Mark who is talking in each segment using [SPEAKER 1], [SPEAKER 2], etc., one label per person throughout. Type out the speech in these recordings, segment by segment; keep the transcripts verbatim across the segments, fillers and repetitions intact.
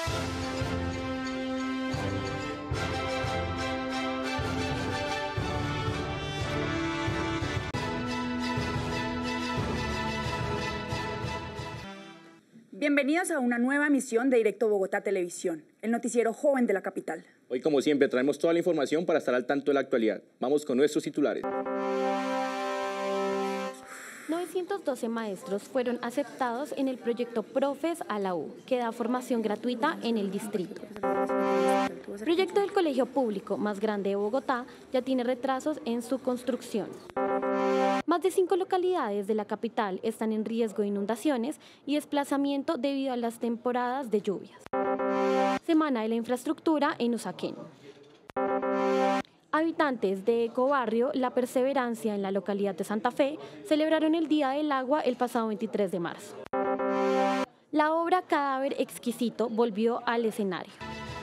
[SPEAKER 1] Bienvenidos a una nueva emisión de Directo Bogotá Televisión, el noticiero joven de la capital.
[SPEAKER 2] Hoy, como siempre, traemos toda la información para estar al tanto de la actualidad. Vamos con nuestros titulares.
[SPEAKER 3] novecientos doce maestros fueron aceptados en el proyecto Profes a la U, que da formación gratuita en el distrito. El proyecto del colegio público más grande de Bogotá ya tiene retrasos en su construcción. Más de cinco localidades de la capital están en riesgo de inundaciones y desplazamiento debido a las temporadas de lluvias. Semana de la infraestructura en Usaquén. Habitantes de Ecobarrio La Perseverancia en la localidad de Santa Fe celebraron el Día del Agua el pasado veintitrés de marzo. La obra Cadáver Exquisito volvió al escenario.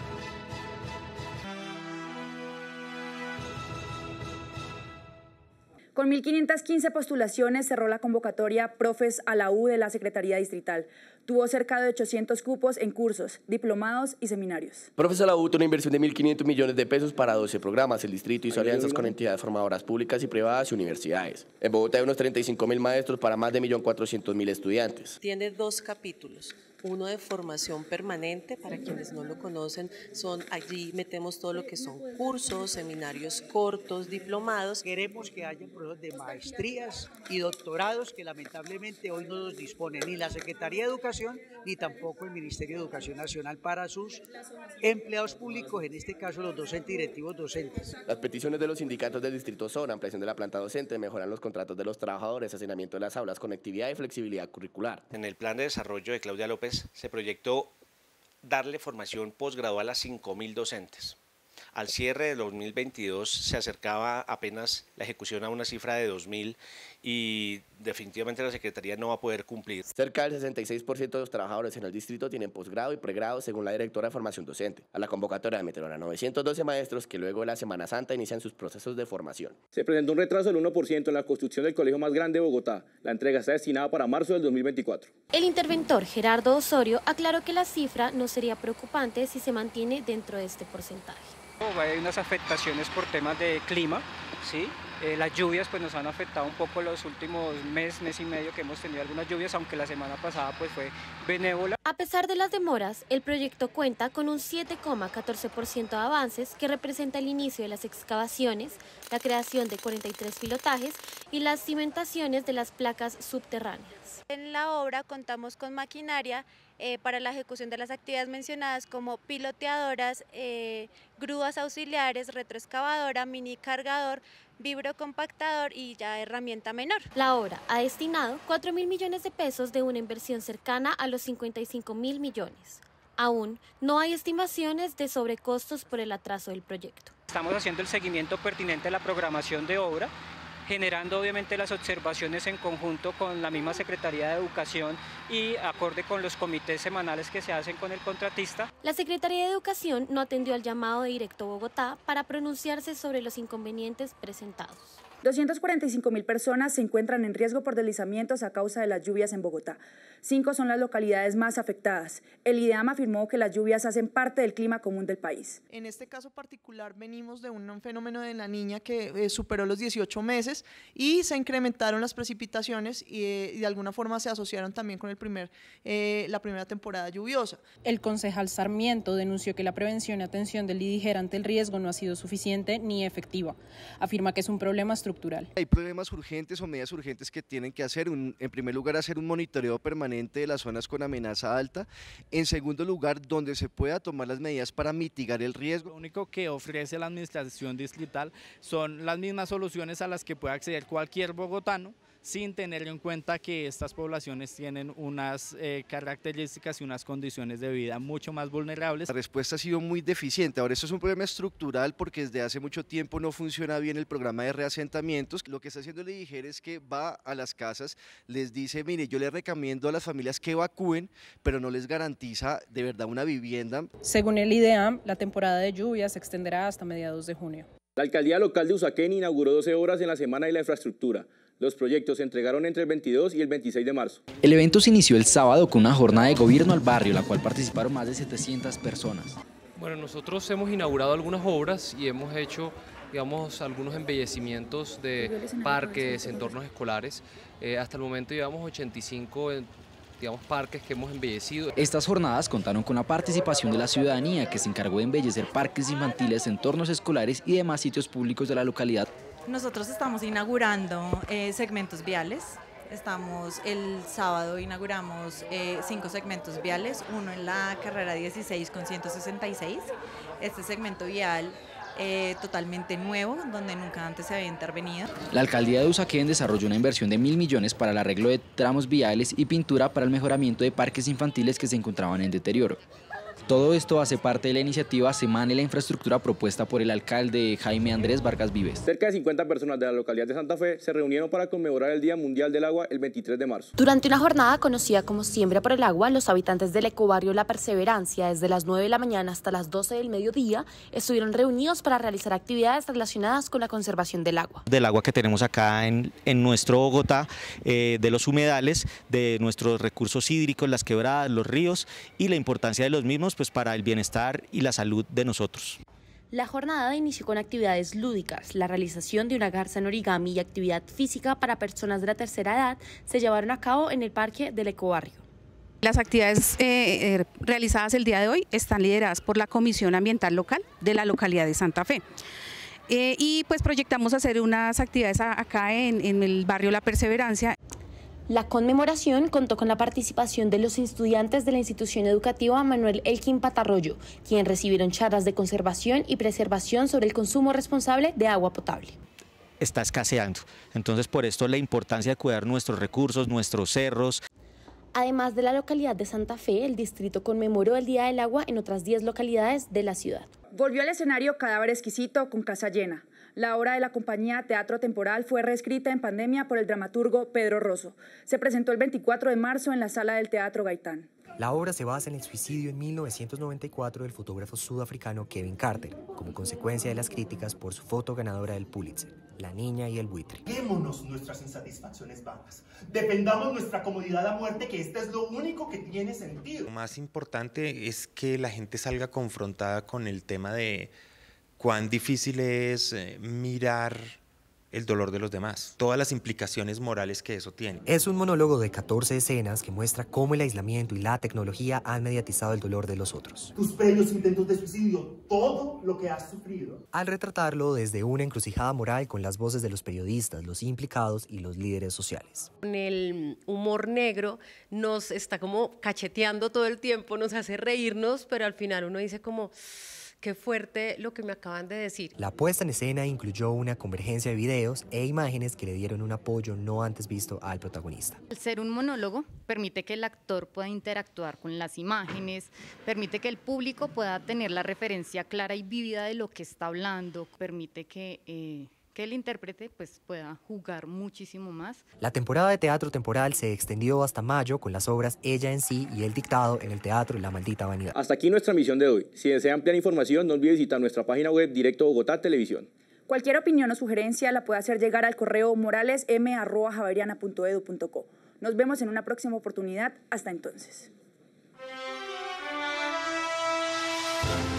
[SPEAKER 1] Con mil quinientas quince postulaciones cerró la convocatoria Profes a la U de la Secretaría Distrital. Tuvo cerca de ochocientos cupos en cursos, diplomados y seminarios.
[SPEAKER 4] Profes a la U tuvo una inversión de mil quinientos millones de pesos para doce programas. El distrito hizo alianzas con entidades formadoras públicas y privadas y universidades. En Bogotá hay unos treinta y cinco mil maestros para más de un millón cuatrocientos mil estudiantes.
[SPEAKER 5] Tiene dos capítulos. Uno de formación permanente, para quienes no lo conocen, son allí metemos todo lo que son cursos, seminarios cortos, diplomados.
[SPEAKER 6] Queremos que haya procesos de maestrías y doctorados que lamentablemente hoy no los dispone ni la Secretaría de Educación ni tampoco el Ministerio de Educación Nacional para sus empleados públicos, en este caso los docentes y directivos docentes.
[SPEAKER 4] Las peticiones de los sindicatos del distrito son ampliación de la planta docente, mejorar los contratos de los trabajadores, hacinamiento de las aulas, conectividad y flexibilidad curricular.
[SPEAKER 7] En el plan de desarrollo de Claudia López se proyectó darle formación posgradual a cinco mil docentes. Al cierre de dos mil veintidós se acercaba apenas la ejecución a una cifra de dos mil y definitivamente la Secretaría no va a poder cumplir.
[SPEAKER 4] Cerca del sesenta y seis por ciento de los trabajadores en el distrito tienen posgrado y pregrado según la directora de formación docente. A la convocatoria metieron a novecientos doce maestros que luego de la Semana Santa inician sus procesos de formación.
[SPEAKER 2] Se presentó un retraso del uno por ciento en la construcción del colegio más grande de Bogotá. La entrega está destinada para marzo del dos mil veinticuatro.
[SPEAKER 3] El interventor Gerardo Osorio aclaró que la cifra no sería preocupante si se mantiene dentro de este porcentaje.
[SPEAKER 8] Hay unas afectaciones por temas de clima, ¿sí? Eh, las lluvias pues nos han afectado un poco los últimos mes, mes y medio que hemos tenido algunas lluvias, aunque la semana pasada pues fue benévola.
[SPEAKER 3] A pesar de las demoras, el proyecto cuenta con un siete coma catorce por ciento de avances que representa el inicio de las excavaciones, la creación de cuarenta y tres pilotajes y las cimentaciones de las placas subterráneas.
[SPEAKER 9] En la obra contamos con maquinaria eh, para la ejecución de las actividades mencionadas como piloteadoras, eh, grúas auxiliares, retroexcavadora, mini cargador, vibrocompactador y ya herramienta menor.
[SPEAKER 3] La obra ha destinado cuatro mil millones de pesos de una inversión cercana a los cincuenta y cinco mil millones. Aún no hay estimaciones de sobrecostos por el atraso del proyecto.
[SPEAKER 8] Estamos haciendo el seguimiento pertinente a la programación de obra, generando obviamente las observaciones en conjunto con la misma Secretaría de Educación y acorde con los comités semanales que se hacen con el contratista.
[SPEAKER 3] La Secretaría de Educación no atendió al llamado de Directo Bogotá para pronunciarse sobre los inconvenientes presentados.
[SPEAKER 1] doscientas cuarenta y cinco mil personas se encuentran en riesgo por deslizamientos a causa de las lluvias en Bogotá. Cinco son las localidades más afectadas. El IDEAM afirmó que las lluvias hacen parte del clima común del país.
[SPEAKER 10] En este caso particular venimos de un fenómeno de la Niña que eh, superó los dieciocho meses y se incrementaron las precipitaciones y, eh, y de alguna forma se asociaron también con el primer, eh, la primera temporada lluviosa.
[SPEAKER 11] El concejal Sarmiento denunció que la prevención y atención del IDIGER ante el riesgo no ha sido suficiente ni efectiva. Afirma que es un problema estructural.
[SPEAKER 12] Hay problemas urgentes o medidas urgentes que tienen que hacer. Un, en primer lugar, hacer un monitoreo permanente de las zonas con amenaza alta. En segundo lugar, donde se pueda tomar las medidas para mitigar el riesgo.
[SPEAKER 13] Lo único que ofrece la administración distrital son las mismas soluciones a las que puede acceder cualquier bogotano, sin tener en cuenta que estas poblaciones tienen unas eh, características y unas condiciones de vida mucho más vulnerables.
[SPEAKER 12] La respuesta ha sido muy deficiente. Ahora, esto es un problema estructural porque desde hace mucho tiempo no funciona bien el programa de reasentamientos. Lo que está haciendo el IDIGER es que va a las casas, les dice, mire, yo les recomiendo a las familias que evacúen, pero no les garantiza de verdad una vivienda.
[SPEAKER 11] Según el IDEAM, la temporada de lluvias se extenderá hasta mediados de junio.
[SPEAKER 2] La alcaldía local de Usaquén inauguró doce obras en la Semana de la Infraestructura. Los proyectos se entregaron entre el veintidós y el veintiséis de marzo.
[SPEAKER 14] El evento se inició el sábado con una jornada de gobierno al barrio, la cual participaron más de setecientas personas.
[SPEAKER 15] Bueno, nosotros hemos inaugurado algunas obras y hemos hecho, digamos, algunos embellecimientos de parques, entornos escolares. Eh, hasta el momento llevamos ochenta y cinco digamos, parques que hemos embellecido.
[SPEAKER 14] Estas jornadas contaron con la participación de la ciudadanía, que se encargó de embellecer parques infantiles, entornos escolares y demás sitios públicos de la localidad.
[SPEAKER 16] Nosotros estamos inaugurando eh, segmentos viales. Estamos el sábado inauguramos eh, cinco segmentos viales, uno en la carrera dieciséis con ciento sesenta y seis. Este segmento vial eh, totalmente nuevo, donde nunca antes se había intervenido.
[SPEAKER 14] La alcaldía de Usaquén desarrolló una inversión de mil millones para el arreglo de tramos viales y pintura para el mejoramiento de parques infantiles que se encontraban en deterioro. Todo esto hace parte de la iniciativa Semana y la Infraestructura propuesta por el alcalde Jaime Andrés Vargas Vives.
[SPEAKER 2] Cerca de cincuenta personas de la localidad de Santa Fe se reunieron para conmemorar el Día Mundial del Agua el veintitrés de marzo.
[SPEAKER 17] Durante una jornada conocida como Siembra por el Agua, los habitantes del ecobarrio La Perseverancia, desde las nueve de la mañana hasta las doce del mediodía, estuvieron reunidos para realizar actividades relacionadas con la conservación del agua.
[SPEAKER 18] Del agua que tenemos acá en, en nuestro Bogotá, eh, de los humedales, de nuestros recursos hídricos, las quebradas, los ríos y la importancia de los mismos pues para el bienestar y la salud de nosotros.
[SPEAKER 17] La jornada inició con actividades lúdicas. La realización de una garza en origami y actividad física para personas de la tercera edad se llevaron a cabo en el parque del ecobarrio.
[SPEAKER 19] Las actividades eh, eh, realizadas el día de hoy están lideradas por la Comisión Ambiental Local de la localidad de Santa Fe. Eh, y pues proyectamos hacer unas actividades acá en, en el barrio La Perseverancia.
[SPEAKER 17] La conmemoración contó con la participación de los estudiantes de la institución educativa Manuel Elkin Patarroyo, quienes recibieron charlas de conservación y preservación sobre el consumo responsable de agua potable.
[SPEAKER 18] Está escaseando, entonces por esto la importancia de cuidar nuestros recursos, nuestros cerros.
[SPEAKER 17] Además de la localidad de Santa Fe, el distrito conmemoró el Día del Agua en otras diez localidades de la ciudad.
[SPEAKER 1] Volvió al escenario Cadáver Exquisito con casa llena. La obra de la compañía Teatro Temporal fue reescrita en pandemia por el dramaturgo Pedro Rosso. Se presentó el veinticuatro de marzo en la sala del Teatro Gaitán.
[SPEAKER 20] La obra se basa en el suicidio en mil novecientos noventa y cuatro del fotógrafo sudafricano Kevin Carter, como consecuencia de las críticas por su foto ganadora del Pulitzer, La niña y el buitre.
[SPEAKER 21] Démonos nuestras insatisfacciones vanas. Defendamos nuestra comodidad a muerte, que este es lo único que tiene sentido.
[SPEAKER 22] Lo más importante es que la gente salga confrontada con el tema de cuán difícil es mirar el dolor de los demás, todas las implicaciones morales que eso tiene.
[SPEAKER 20] Es un monólogo de catorce escenas que muestra cómo el aislamiento y la tecnología han mediatizado el dolor de los otros.
[SPEAKER 21] Tus previos intentos de suicidio, todo lo que has sufrido.
[SPEAKER 20] Al retratarlo desde una encrucijada moral con las voces de los periodistas, los implicados y los líderes sociales.
[SPEAKER 23] Con el humor negro nos está como cacheteando todo el tiempo, nos hace reírnos, pero al final uno dice como... Qué fuerte lo que me acaban de decir.
[SPEAKER 20] La puesta en escena incluyó una convergencia de videos e imágenes que le dieron un apoyo no antes visto al protagonista.
[SPEAKER 24] Al ser un monólogo, permite que el actor pueda interactuar con las imágenes, permite que el público pueda tener la referencia clara y vívida de lo que está hablando, permite que... Eh, que el intérprete pues, pueda jugar muchísimo más.
[SPEAKER 20] La temporada de Teatro Temporal se extendió hasta mayo con las obras Ella en sí y El Dictado en el Teatro La Maldita Vanidad.
[SPEAKER 2] Hasta aquí nuestra emisión de hoy. Si desea ampliar información, no olvide visitar nuestra página web Directo Bogotá Televisión.
[SPEAKER 1] Cualquier opinión o sugerencia la puede hacer llegar al correo moralesm arroba javeriana punto edu punto co. Nos vemos en una próxima oportunidad. Hasta entonces.